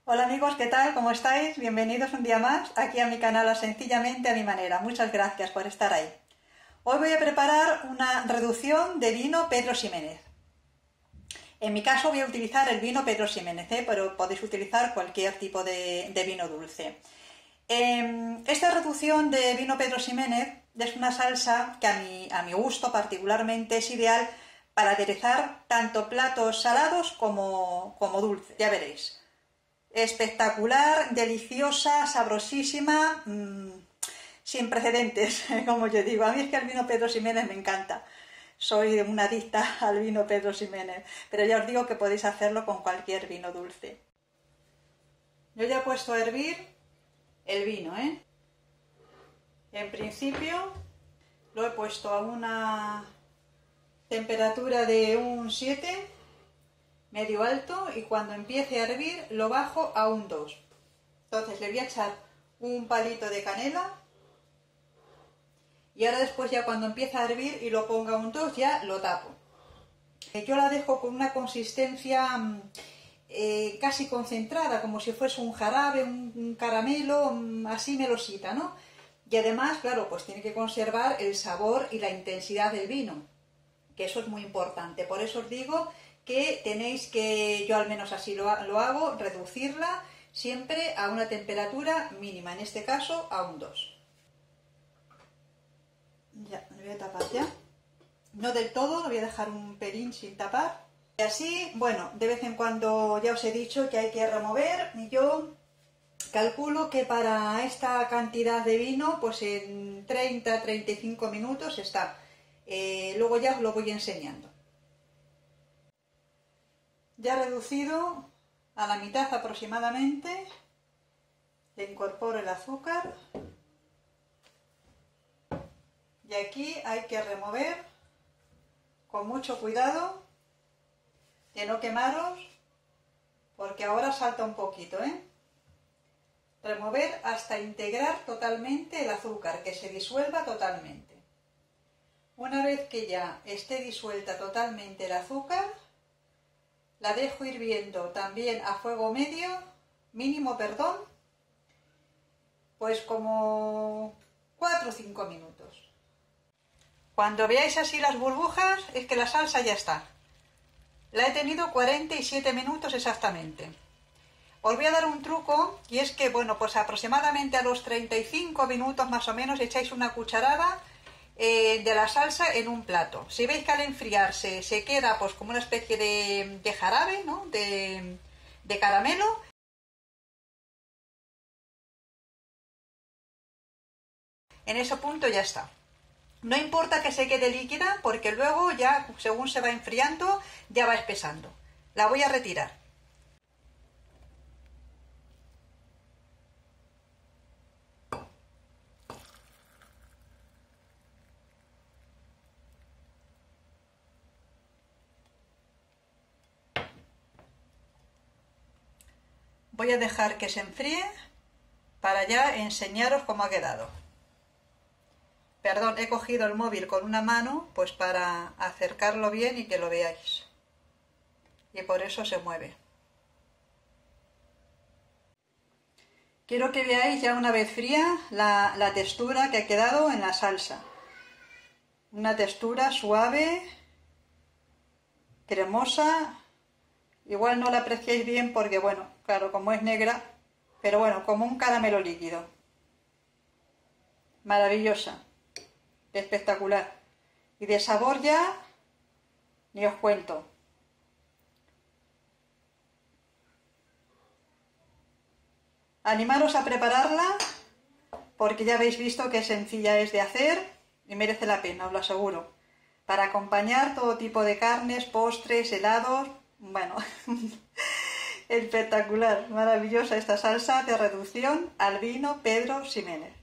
Hola amigos, ¿qué tal? ¿Cómo estáis? Bienvenidos un día más aquí a mi canal a Sencillamente a mi manera. Muchas gracias por estar ahí. Hoy voy a preparar una reducción de vino Pedro Ximénez. En mi caso voy a utilizar el vino Pedro Ximénez, pero podéis utilizar cualquier tipo de vino dulce. Esta reducción de vino Pedro Ximénez es una salsa que a mi gusto particularmente es ideal para aderezar tanto platos salados como dulces, ya veréis. Espectacular, deliciosa, sabrosísima, sin precedentes, como yo digo. A mí es que el vino Pedro Ximénez me encanta. Soy una adicta al vino Pedro Ximénez, pero ya os digo que podéis hacerlo con cualquier vino dulce. Yo ya he puesto a hervir el vino, En principio lo he puesto a una temperatura de un 7, medio alto, y cuando empiece a hervir lo bajo a un 2. Entonces le voy a echar un palito de canela y ahora después ya cuando empiece a hervir y lo ponga a un 2 ya lo tapo. Yo la dejo con una consistencia casi concentrada, como si fuese un jarabe, un caramelo, así melosita, ¿no? Y además, claro, pues tiene que conservar el sabor y la intensidad del vino, que eso es muy importante. Por eso os digo que tenéis que, yo al menos así lo hago, reducirla siempre a una temperatura mínima, en este caso a un 2. Ya, me voy a tapar ya. No del todo, lo voy a dejar un pelín sin tapar. Y así, bueno, de vez en cuando ya os he dicho que hay que remover, y yo calculo que para esta cantidad de vino, pues en 30-35 minutos está. Luego ya os lo voy enseñando. Ya reducido a la mitad aproximadamente, le incorporo el azúcar y aquí hay que remover con mucho cuidado de no quemaros, porque ahora salta un poquito, Remover hasta integrar totalmente el azúcar, que se disuelva totalmente. Una vez que ya esté disuelta totalmente el azúcar, la dejo hirviendo también a fuego mínimo, pues como 4 o 5 minutos. Cuando veáis así las burbujas, es que la salsa ya está. La he tenido 47 minutos exactamente. Os voy a dar un truco, y es que, bueno, pues aproximadamente a los 35 minutos más o menos echáis una cucharada de la salsa en un plato. Si veis que al enfriarse se queda pues como una especie de jarabe, ¿no? de caramelo, en ese punto ya está. No importa que se quede líquida, porque luego ya según se va enfriando ya va espesando. La voy a retirar. Voy a dejar que se enfríe para ya enseñaros cómo ha quedado. Perdón, he cogido el móvil con una mano pues para acercarlo bien y que lo veáis. Y por eso se mueve. Quiero que veáis ya una vez fría la textura que ha quedado en la salsa. Una textura suave, cremosa. Igual no la apreciáis bien porque, bueno, claro, como es negra, pero bueno, como un caramelo líquido. Maravillosa, espectacular. Y de sabor ya, ni os cuento. Animaros a prepararla, porque ya habéis visto que sencilla es de hacer y merece la pena, os lo aseguro. Para acompañar todo tipo de carnes, postres, helados. Bueno, espectacular, maravillosa esta salsa de reducción al vino Pedro Ximénez.